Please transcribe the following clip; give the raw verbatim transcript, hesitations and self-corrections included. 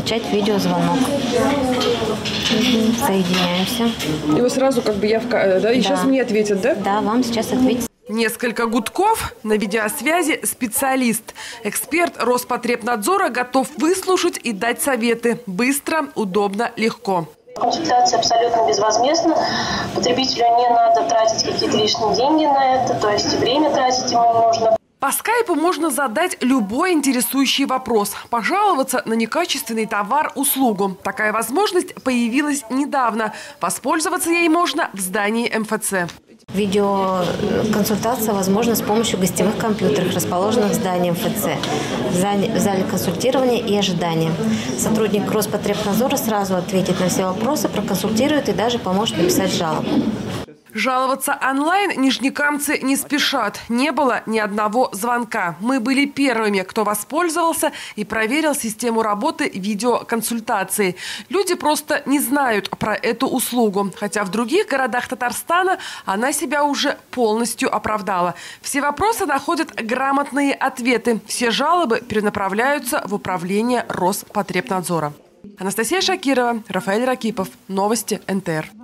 начать видеозвонок. Соединяемся. И вы сразу как бы явка, да? И Да. сейчас мне ответят, да? Да, вам сейчас ответят. Несколько гудков, на видеосвязи специалист. Эксперт Роспотребнадзора готов выслушать и дать советы. Быстро, удобно, легко. Консультация абсолютно безвозмездна. Потребителю не надо тратить какие-то лишние деньги на это, то есть время тратить ему не нужно. По скайпу можно задать любой интересующий вопрос, пожаловаться на некачественный товар, услугу. Такая возможность появилась недавно. Воспользоваться ей можно в здании эм эф цэ. Видеоконсультация возможна с помощью гостевых компьютеров, расположенных в здании эм эф цэ, в зале консультирования и ожидания. Сотрудник Роспотребнадзора сразу ответит на все вопросы, проконсультирует и даже поможет написать жалобу. Жаловаться онлайн нижнекамцы не спешат. Не было ни одного звонка. Мы были первыми, кто воспользовался и проверил систему работы видеоконсультации. Люди просто не знают про эту услугу. Хотя в других городах Татарстана она себя уже полностью оправдала. Все вопросы находят грамотные ответы. Все жалобы перенаправляются в управление Роспотребнадзора. Анастасия Шакирова, Рафаэль Ракипов. Новости эн тэ эр.